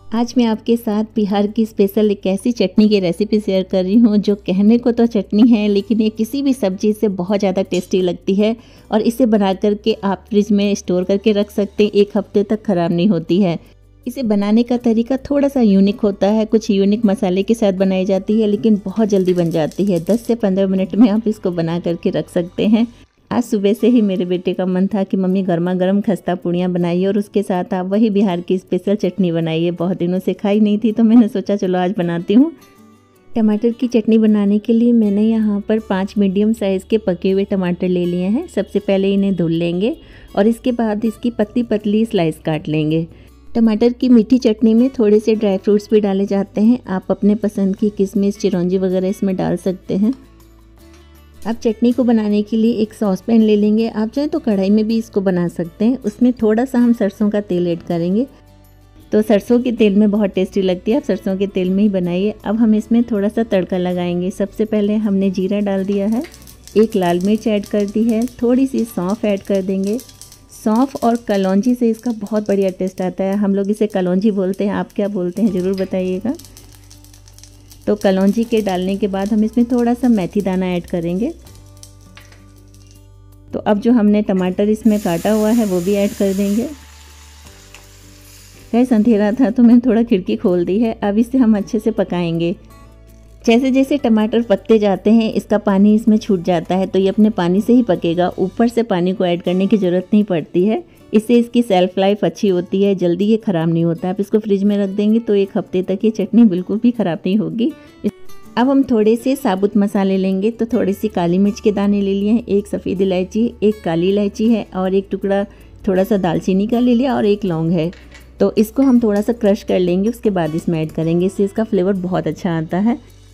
आज मैं आपके साथ बिहार की स्पेशल एक ऐसी चटनी की रेसिपी शेयर कर रही हूँ जो कहने को तो चटनी है, लेकिन ये किसी भी सब्जी से बहुत ज़्यादा टेस्टी लगती है और इसे बना करके आप फ्रिज में स्टोर करके रख सकते हैं। 1 हफ्ते तक ख़राब नहीं होती है। इसे बनाने का तरीका थोड़ा सा यूनिक होता है, कुछ यूनिक मसाले के साथ बनाई जाती है, लेकिन बहुत जल्दी बन जाती है। 10 से 15 मिनट में आप इसको बना करके रख सकते हैं। आज सुबह से ही मेरे बेटे का मन था कि मम्मी गर्मा गर्म खस्ता पूड़ियाँ बनाइए और उसके साथ आप वही बिहार की स्पेशल चटनी बनाइए। बहुत दिनों से खाई नहीं थी तो मैंने सोचा चलो आज बनाती हूँ। टमाटर की चटनी बनाने के लिए मैंने यहाँ पर 5 मीडियम साइज़ के पके हुए टमाटर ले लिए हैं। सबसे पहले इन्हें धुल लेंगे और इसके बाद इसकी पतली पतली स्लाइस काट लेंगे। टमाटर की मीठी चटनी में थोड़े से ड्राई फ्रूट्स भी डाले जाते हैं। आप अपने पसंद की किशमिश, चिरौंजी वगैरह इसमें डाल सकते हैं। अब चटनी को बनाने के लिए एक सॉस पैन ले लेंगे। आप चाहें तो कढ़ाई में भी इसको बना सकते हैं। उसमें थोड़ा सा हम सरसों का तेल ऐड करेंगे, तो सरसों के तेल में बहुत टेस्टी लगती है। आप सरसों के तेल में ही बनाइए। अब हम इसमें थोड़ा सा तड़का लगाएंगे। सबसे पहले हमने जीरा डाल दिया है, 1 लाल मिर्च ऐड कर दी है, थोड़ी सी सौंफ ऐड कर देंगे। सौंफ और कलौंजी से इसका बहुत बढ़िया टेस्ट आता है। हम लोग इसे कलौंजी बोलते हैं, आप क्या बोलते हैं ज़रूर बताइएगा। तो कलौंजी के डालने के बाद हम इसमें थोड़ा सा मेथी दाना ऐड करेंगे। तो अब जो हमने टमाटर इसमें काटा हुआ है वो भी ऐड कर देंगे। गैस अंधेरा था तो मैंने थोड़ा खिड़की खोल दी है। अब इसे हम अच्छे से पकाएंगे। जैसे जैसे टमाटर पकते जाते हैं इसका पानी इसमें छूट जाता है, तो ये अपने पानी से ही पकेगा। ऊपर से पानी को ऐड करने की ज़रूरत नहीं पड़ती है। इससे इसकी सेल्फ लाइफ अच्छी होती है, जल्दी ये ख़राब नहीं होता। आप इसको फ्रिज में रख देंगे तो 1 हफ्ते तक ये चटनी बिल्कुल भी ख़राब नहीं होगी। अब हम थोड़े से साबुत मसाले लेंगे। तो थोड़ी सी काली मिर्च के दाने ले लिए हैं, 1 सफ़ेद इलायची, 1 काली इलायची है और 1 टुकड़ा थोड़ा सा दालचीनी का ले लिया और 1 लौंग है। तो इसको हम थोड़ा सा क्रश कर लेंगे, उसके बाद इसमें ऐड करेंगे। इससे इसका फ्लेवर बहुत अच्छा आता है।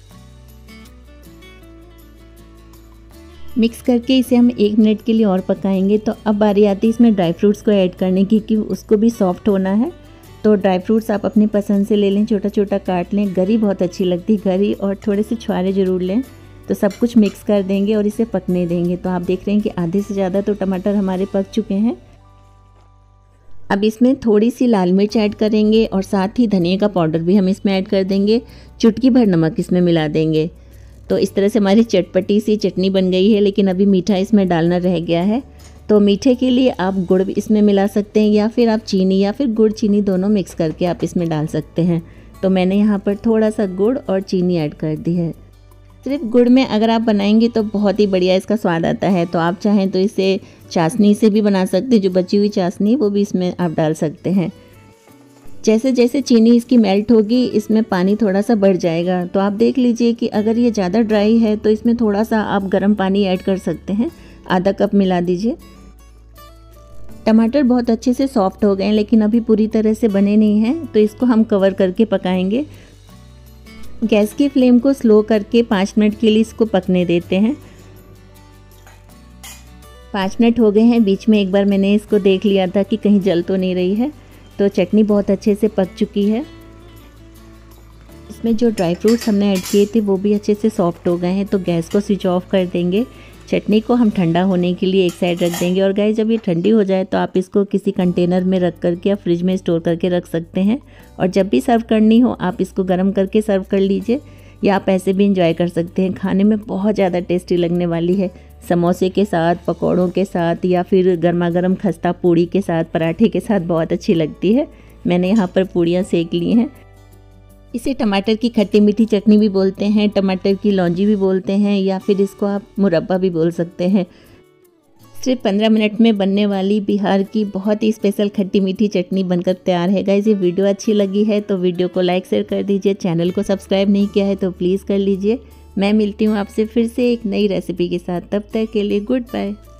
मिक्स करके इसे हम 1 मिनट के लिए और पकाएंगे। तो अब बारी आती है इसमें ड्राई फ्रूट्स को ऐड करने की, क्योंकि उसको भी सॉफ्ट होना है। तो ड्राई फ्रूट्स आप अपनी पसंद से ले लें, छोटा छोटा काट लें। गरी बहुत अच्छी लगती है, गरी और थोड़े से छुहारे ज़रूर लें। तो सब कुछ मिक्स कर देंगे और इसे पकने देंगे। तो आप देख रहे हैं कि आधे से ज़्यादा तो टमाटर हमारे पक चुके हैं। अब इसमें थोड़ी सी लाल मिर्च ऐड करेंगे और साथ ही धनिया का पाउडर भी हम इसमें ऐड कर देंगे। चुटकी भर नमक इसमें मिला देंगे। तो इस तरह से हमारी चटपटी सी चटनी बन गई है, लेकिन अभी मीठा इसमें डालना रह गया है। तो मीठे के लिए आप गुड़ भी इसमें मिला सकते हैं, या फिर आप चीनी या फिर गुड़ चीनी दोनों मिक्स करके आप इसमें डाल सकते हैं। तो मैंने यहाँ पर थोड़ा सा गुड़ और चीनी ऐड कर दी है। सिर्फ गुड़ में अगर आप बनाएंगे तो बहुत ही बढ़िया इसका स्वाद आता है। तो आप चाहें तो इसे चाशनी से भी बना सकते हैं, जो बची हुई चाशनी वो भी इसमें आप डाल सकते हैं। जैसे जैसे चीनी इसकी मेल्ट होगी इसमें पानी थोड़ा सा बढ़ जाएगा। तो आप देख लीजिए कि अगर ये ज़्यादा ड्राई है तो इसमें थोड़ा सा आप गर्म पानी ऐड कर सकते हैं, आधा कप मिला दीजिए। टमाटर बहुत अच्छे से सॉफ्ट हो गए हैं, लेकिन अभी पूरी तरह से बने नहीं हैं, तो इसको हम कवर करके पकाएंगे। गैस की फ्लेम को स्लो करके 5 मिनट के लिए इसको पकने देते हैं। 5 मिनट हो गए हैं। बीच में एक बार मैंने इसको देख लिया था कि कहीं जल तो नहीं रही है। तो चटनी बहुत अच्छे से पक चुकी है। इसमें जो ड्राई फ्रूट्स हमने ऐड किए थे वो भी अच्छे से सॉफ्ट हो गए हैं। तो गैस को स्विच ऑफ कर देंगे। चटनी को हम ठंडा होने के लिए एक साइड रख देंगे। और गाइस जब ये ठंडी हो जाए तो आप इसको किसी कंटेनर में रख करके या फ्रिज में स्टोर करके रख सकते हैं। और जब भी सर्व करनी हो आप इसको गर्म करके सर्व कर लीजिए, या आप ऐसे भी इंजॉय कर सकते हैं। खाने में बहुत ज़्यादा टेस्टी लगने वाली है, समोसे के साथ, पकौड़ों के साथ, या फिर गर्मा गर्म खस्ता पूड़ी के साथ, पराठे के साथ बहुत अच्छी लगती है। मैंने यहाँ पर पूड़ियाँ सेक ली हैं। इसे टमाटर की खट्टी मीठी चटनी भी बोलते हैं, टमाटर की लौंजी भी बोलते हैं, या फिर इसको आप मुरब्बा भी बोल सकते हैं। सिर्फ 15 मिनट में बनने वाली बिहार की बहुत ही स्पेशल खट्टी मीठी चटनी बनकर तैयार है। गाइस ये वीडियो अच्छी लगी है तो वीडियो को लाइक शेयर कर दीजिए। चैनल को सब्सक्राइब नहीं किया है तो प्लीज़ कर लीजिए। मैं मिलती हूँ आपसे फिर से एक नई रेसिपी के साथ। तब तक के लिए गुड बाय।